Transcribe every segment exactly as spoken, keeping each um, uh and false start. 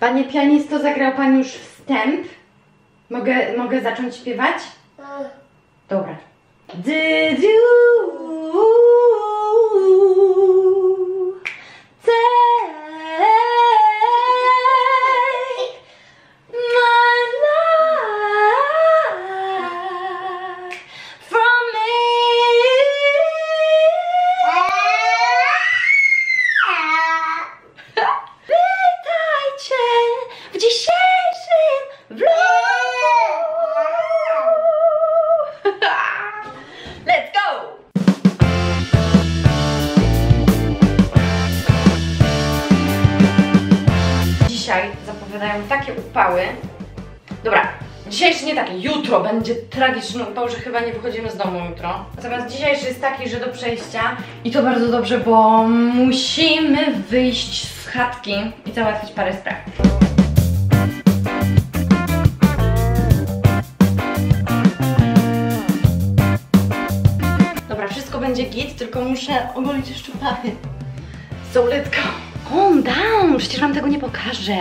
Panie pianisto, zagrał pan już wstęp? Mogę, mogę zacząć śpiewać? Dobra. Did you take my life from me? Witajcie w dzisiejszym vlogu. Let's go! Dzisiaj zapowiadają takie upały. Dobra, dzisiejszy nie taki, jutro będzie tragiczny upał, że chyba nie wychodzimy z domu jutro. Natomiast dzisiejszy jest taki, że do przejścia i to bardzo dobrze, bo musimy wyjść z chatki i załatwić parę spraw. Wszystko będzie git, tylko muszę ogolić jeszcze pachy. So let's go. Calm down, przecież wam tego nie pokażę.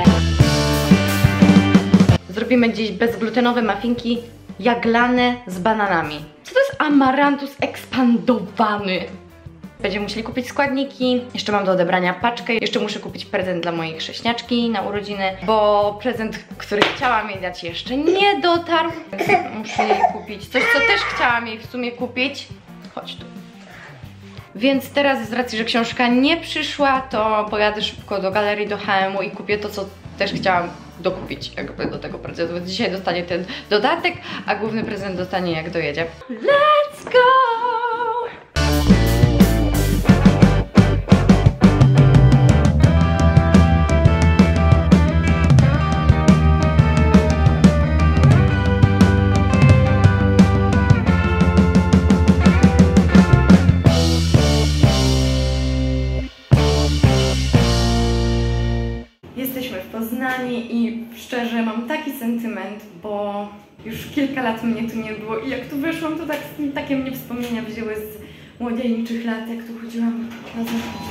Zrobimy dziś bezglutenowe muffinki jaglane z bananami. Co to jest amarantus ekspandowany? Będziemy musieli kupić składniki. Jeszcze mam do odebrania paczkę. Jeszcze muszę kupić prezent dla mojej chrześniaczki na urodziny, bo prezent, który chciałam jej dać, jeszcze nie dotarł. Muszę jej kupić coś, co też chciałam jej w sumie kupić. Chodź tu. Więc teraz z racji, że książka nie przyszła, to pojadę szybko do galerii, do H M U i kupię to, co też chciałam dokupić jakby do tego prezentu. Więc dzisiaj dostanie ten dodatek, a główny prezent dostanie jak dojedzie. Let's go! Jesteśmy w Poznaniu i szczerze mam taki sentyment, bo już kilka lat mnie tu nie było i jak tu wyszłam, to tak, takie mnie wspomnienia wzięły z młodzieńczych lat, jak tu chodziłam na zakupy.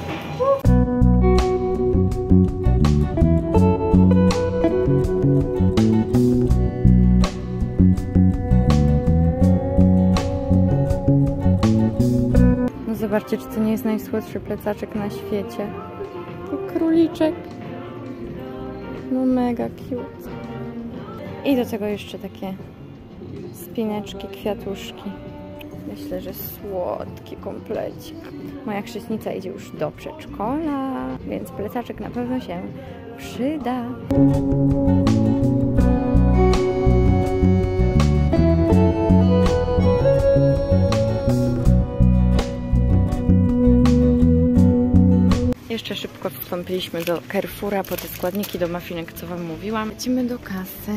No zobaczcie, czy to nie jest najsłodszy plecaczek na świecie. To króliczek. No mega cute. I do tego jeszcze takie spineczki, kwiatuszki. Myślę, że słodki komplecik. Moja chrzestnica idzie już do przedszkola, więc plecaczek na pewno się przyda. Jeszcze szybko wstąpiliśmy do Carrefoura po te składniki do muffinek, co wam mówiłam. Lecimy do kasy.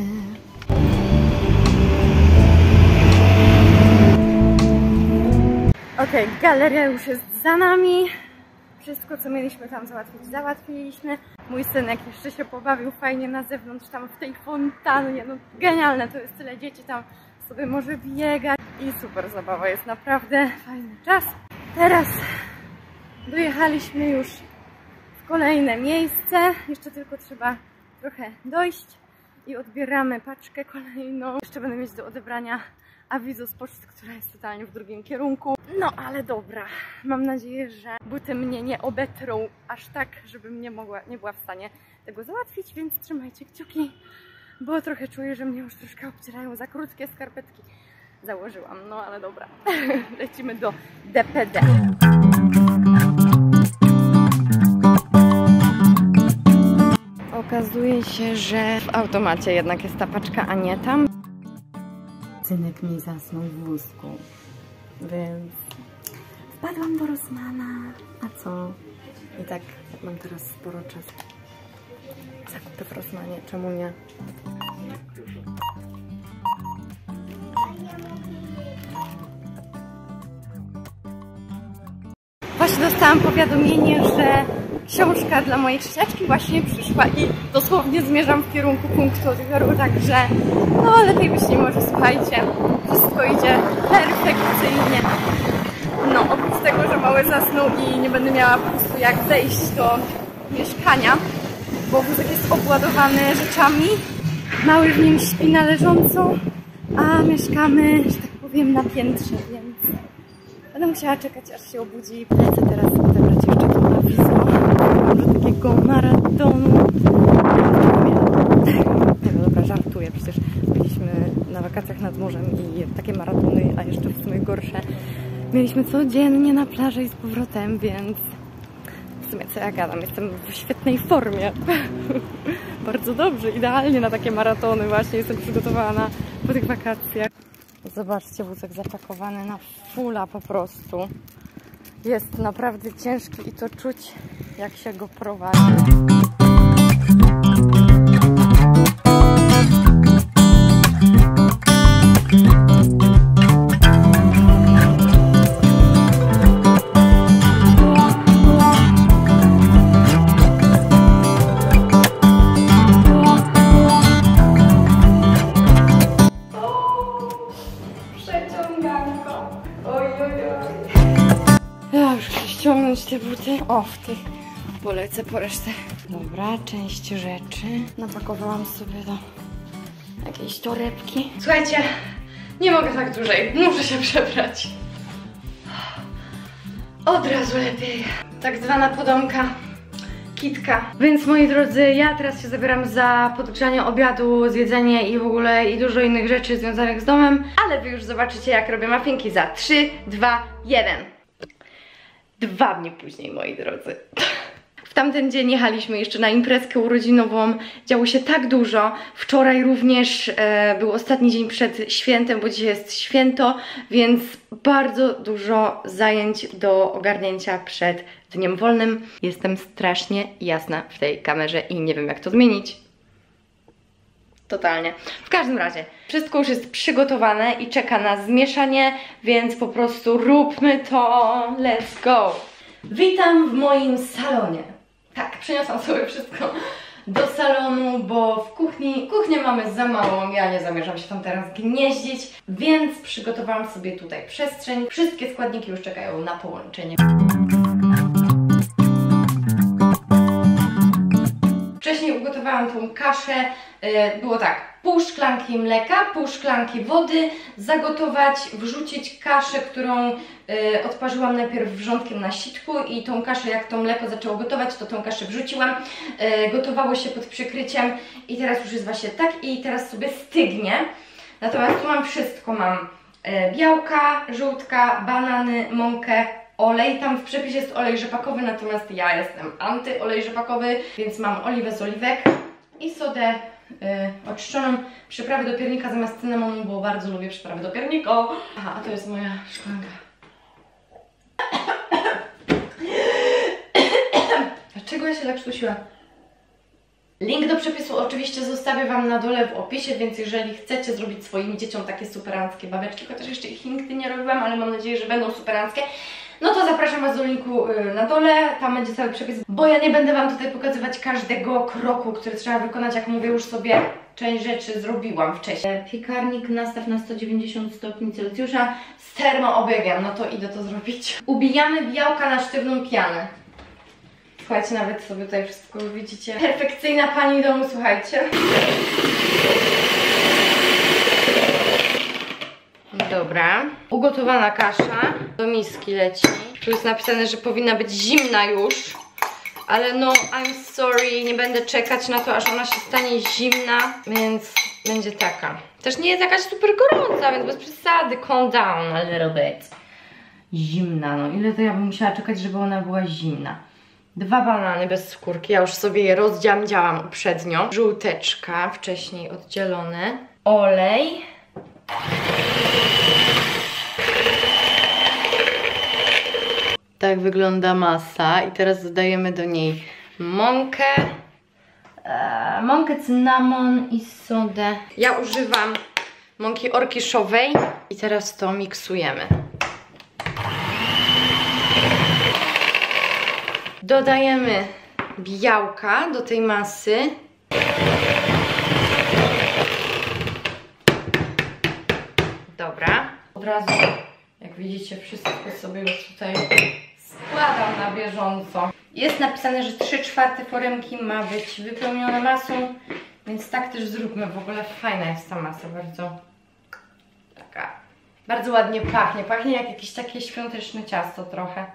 Ok, galeria już jest za nami. Wszystko, co mieliśmy tam załatwić, załatwiliśmy. Mój synek jeszcze się pobawił fajnie na zewnątrz, tam w tej fontannie. No genialne, to jest tyle dzieci, tam sobie może biegać. I super zabawa, jest naprawdę fajny czas. Teraz dojechaliśmy już w kolejne miejsce. Jeszcze tylko trzeba trochę dojść i odbieramy paczkę kolejną. Jeszcze będę mieć do odebrania awizo z poczty, która jest totalnie w drugim kierunku. No ale dobra, mam nadzieję, że buty mnie nie obetrą aż tak, żebym nie mogła, nie była w stanie tego załatwić, więc trzymajcie kciuki, bo trochę czuję, że mnie już troszkę obcierają za krótkie skarpetki. Założyłam, no ale dobra. Lecimy do D P D. Okazuje się, że w automacie jednak jest ta paczka, a nie tam. Synek mi zasnął w wózku, więc wpadłam do Rossmana. A co? I tak mam teraz sporo czasu. Zakupy w Rossmanie, czemu nie? Właśnie dostałam powiadomienie, że książka dla mojej chrześcijaczki właśnie przyszła i dosłownie zmierzam w kierunku punktu odbioru, także no lepiej być nie może, słuchajcie, wszystko idzie perfekcyjnie. No oprócz tego, że mały zasnął i nie będę miała po prostu jak zejść do mieszkania, bo wózek jest obładowany rzeczami. Mały w nim śpi na leżąco, a mieszkamy, że tak powiem, na piętrze, więc będę musiała czekać, aż się obudzi i lecę teraz odebrać jeszcze to awizo do takiego maratonu. Nie, no dobra, żartuję, przecież byliśmy na wakacjach nad morzem i takie maratony, a jeszcze w sumie gorsze, mieliśmy codziennie na plaży i z powrotem, więc w sumie co ja gadam, jestem w świetnej formie. Bardzo dobrze, idealnie na takie maratony właśnie jestem przygotowana po tych wakacjach. Zobaczcie, wózek zapakowany na fulla po prostu. Jest naprawdę ciężki i to czuć, jak się go prowadzi. Ja już chcę ściągnąć te buty. O, w tych polecę po resztę. Dobra, część rzeczy. Napakowałam sobie do jakiejś torebki. Słuchajcie, nie mogę tak dłużej. Muszę się przebrać. Od razu lepiej. Tak zwana podomka. Kitka. Więc moi drodzy, ja teraz się zabieram za podgrzanie obiadu, zjedzenie i w ogóle i dużo innych rzeczy związanych z domem. Ale wy już zobaczycie, jak robię muffinki za trzy, dwa, jeden. Dwa dni później, moi drodzy. W tamten dzień jechaliśmy jeszcze na imprezkę urodzinową. Działo się tak dużo. Wczoraj również e, był ostatni dzień przed świętem, bo dzisiaj jest święto, więc bardzo dużo zajęć do ogarnięcia przed dniem wolnym. Jestem strasznie jasna w tej kamerze i nie wiem, jak to zmienić. Totalnie. W każdym razie, wszystko już jest przygotowane i czeka na zmieszanie, więc po prostu róbmy to. Let's go! Witam w moim salonie. Tak, przyniosłam sobie wszystko do salonu, bo w kuchni, kuchnię mamy za małą, ja nie zamierzam się tam teraz gnieździć, więc przygotowałam sobie tutaj przestrzeń. Wszystkie składniki już czekają na połączenie. Wcześniej ugotowałam tą kaszę, było tak, pół szklanki mleka, pół szklanki wody, zagotować, wrzucić kaszę, którą odparzyłam najpierw wrzątkiem na sitku i tą kaszę, jak to mleko zaczęło gotować, to tą kaszę wrzuciłam, gotowało się pod przykryciem i teraz już jest właśnie tak i teraz sobie stygnie. Natomiast tu mam wszystko, mam białka, żółtka, banany, mąkę, olej, tam w przepisie jest olej rzepakowy, natomiast ja jestem anty olej rzepakowy, więc mam oliwę z oliwek i sodę yy, oczyszczoną, przyprawy do piernika zamiast cynamonu, bo bardzo lubię przyprawy do piernika. Aha, a to jest moja szklanka. Dlaczego ja się tak sztusiłam? Link do przepisu oczywiście zostawię Wam na dole w opisie, więc jeżeli chcecie zrobić swoim dzieciom takie superanckie babeczki, chociaż jeszcze ich nigdy nie robiłam, ale mam nadzieję, że będą superanckie, no to zapraszam Was do linku na dole, tam będzie cały przepis, bo ja nie będę Wam tutaj pokazywać każdego kroku, który trzeba wykonać, jak mówię, już sobie część rzeczy zrobiłam wcześniej. Piekarnik nastaw na sto dziewięćdziesiąt stopni Celsjusza z termoobiegiem, no to idę to zrobić. Ubijamy białka na sztywną pianę. Słuchajcie, nawet sobie tutaj wszystko widzicie. Perfekcyjna pani domu, słuchajcie. Dobra. Ugotowana kasza do miski leci. Tu jest napisane, że powinna być zimna już. Ale no, I'm sorry, nie będę czekać na to, aż ona się stanie zimna, więc będzie taka. Też nie jest jakaś super gorąca, więc bez przesady. Calm down a little bit. Zimna, no ile to ja bym musiała czekać, żeby ona była zimna. Dwa banany bez skórki, ja już sobie je rozdziamdziałam uprzednio. Żółteczka, wcześniej oddzielone. Olej. Tak wygląda masa i teraz dodajemy do niej mąkę, e, mąkę, cynamon i sodę. Ja używam mąki orkiszowej i teraz to miksujemy. Dodajemy białka do tej masy. Dobra. Od razu, jak widzicie, wszystko sobie już tutaj składam na bieżąco. Jest napisane, że trzy czwarte foremki ma być wypełnione masą, więc tak też zróbmy. W ogóle fajna jest ta masa, bardzo taka, bardzo ładnie pachnie. Pachnie jak jakieś takie świąteczne ciasto trochę.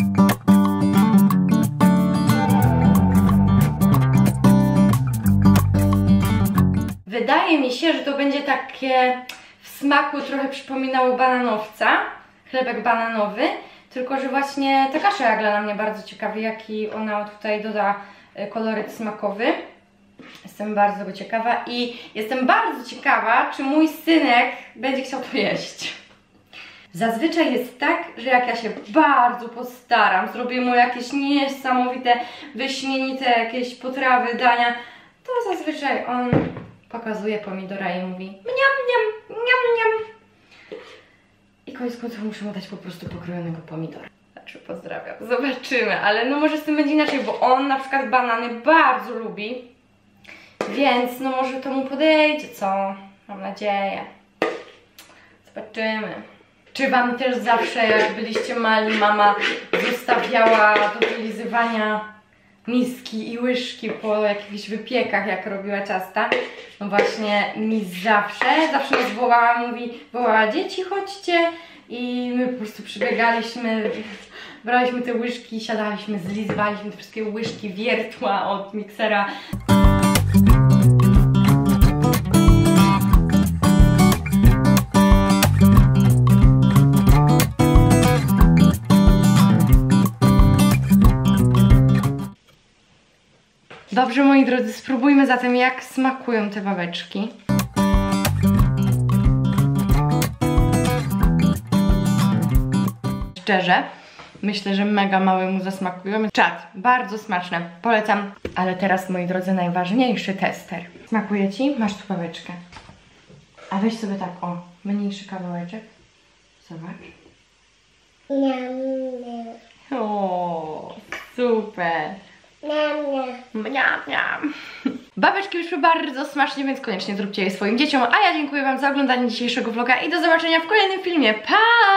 Wydaje mi się, że to będzie takie w smaku trochę przypominało bananowca, chlebek bananowy, tylko że właśnie ta kasza jagla mnie bardzo ciekawi, jaki ona tutaj doda koloryt smakowy. Jestem bardzo go ciekawa i jestem bardzo ciekawa, czy mój synek będzie chciał to jeść. Zazwyczaj jest tak, że jak ja się bardzo postaram, zrobię mu jakieś niesamowite, wyśmienite jakieś potrawy, dania, to zazwyczaj on pokazuje pomidora i mówi mniam, mniam, mniam, mniam. I koniec końców muszę mu dać po prostu pokrojonego pomidora. Znaczy pozdrawiam, zobaczymy, ale no może z tym będzie inaczej, bo on na przykład banany bardzo lubi, więc no może to mu podejdzie, co? Mam nadzieję. Zobaczymy. Czy wam też zawsze, jak byliście mali, mama zostawiała do wylizywania miski i łyżki po jakichś wypiekach, jak robiła ciasta? No właśnie mi zawsze, zawsze nas wołała, mówi, wołała dzieci, chodźcie, i my po prostu przybiegaliśmy, braliśmy te łyżki, siadaliśmy, zlizywaliśmy te wszystkie łyżki, wiertła od miksera. Dobrze, moi drodzy, spróbujmy zatem, jak smakują te babeczki. Szczerze, myślę, że mega małemu zasmakują. Czad, bardzo smaczne, polecam. Ale teraz, moi drodzy, najważniejszy tester. Smakuje ci? Masz tu babeczkę. A weź sobie tak, o, mniejszy kawałeczek. Zobacz. O, super. Mniam, mniam. Babeczki wyszły bardzo smacznie, więc koniecznie zróbcie je swoim dzieciom. A ja dziękuję wam za oglądanie dzisiejszego vloga i do zobaczenia w kolejnym filmie. Pa!